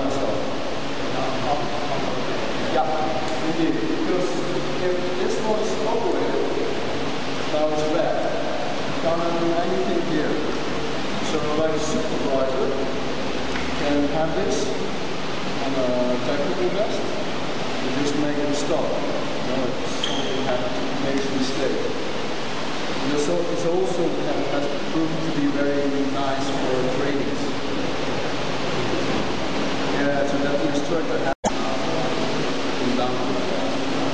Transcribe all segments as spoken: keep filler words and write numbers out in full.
myself. Yeah, indeed. Because if this one is operated, now it's back. You can't do anything here. So like a supervisor can have this on a technical test and just make it stop. You know, if something happens, makes a mistake. And it's also has proven to be very nice for trainings. Yeah, so that the instructor has come down to that.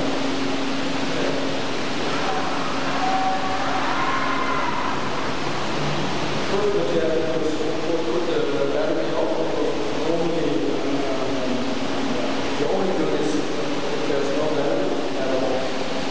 First, what you have to do is put the battery off, because normally um, the only good is if there's no battery at all.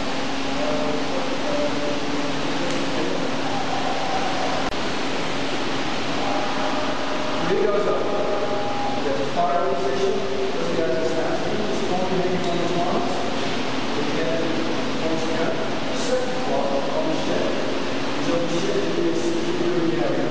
Here goes up. There's a fire position, because he has a standstill, it's only hanging on his arms. Again, once again, second part on the shed. So the shed is really heavy.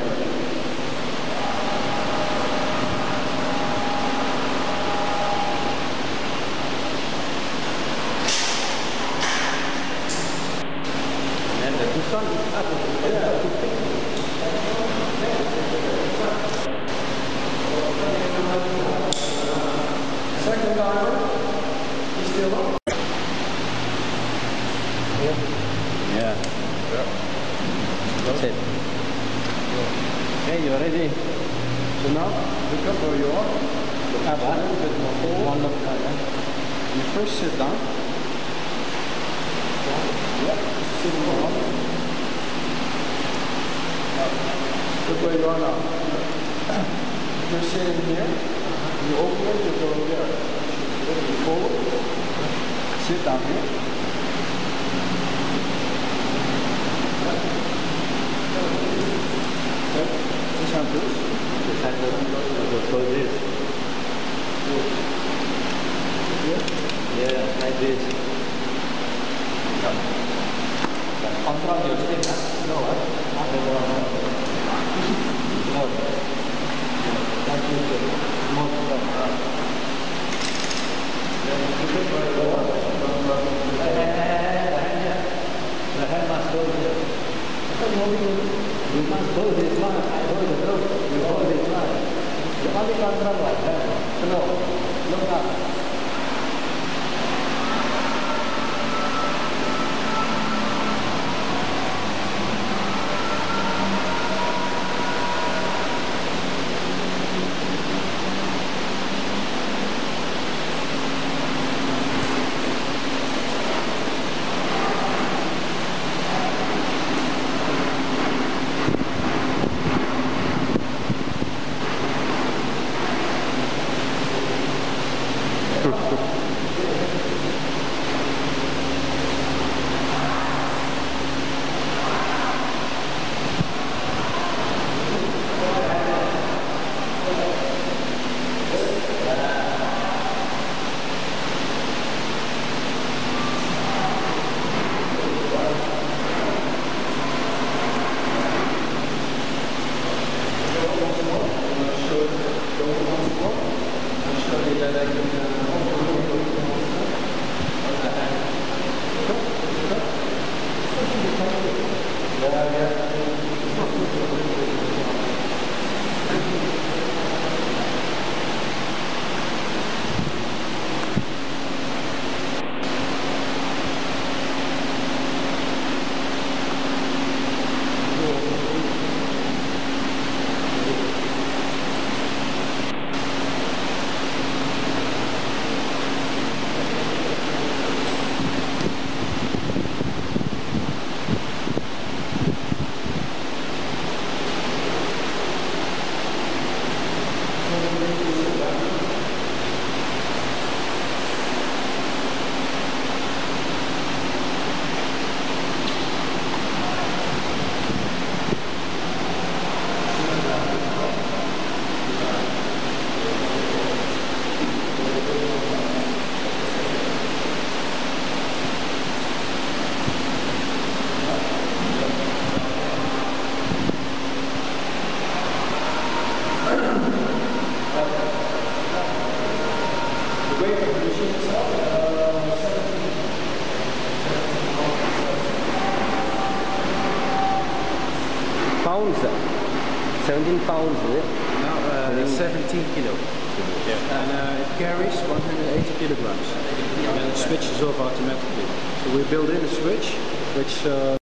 And the Tucson is up. Yeah. Second timer, he's still up. Yeah. Yeah. That's it. Okay, you're ready. So now, look up where you are. Have a little bit more forward. One of time. You first sit down. Yeah, sit down. Look where you are now. You're sitting here. You open it, you go there. You forward. Sit down here. Okay. This hand goes. This hand goes. Go this. Here. Yeah, like this. Control your stick, huh? No, huh? No. That is the most the hand must go here. You must hold this one. I hold the rope. You hold this one. You only control like that. Slow. Look up. Pounds, seventeen pounds, is it? No, uh, seventeen kilo. Yeah. And uh, it carries one hundred eighty kilograms. And then it switches off automatically. So we build in a switch which uh,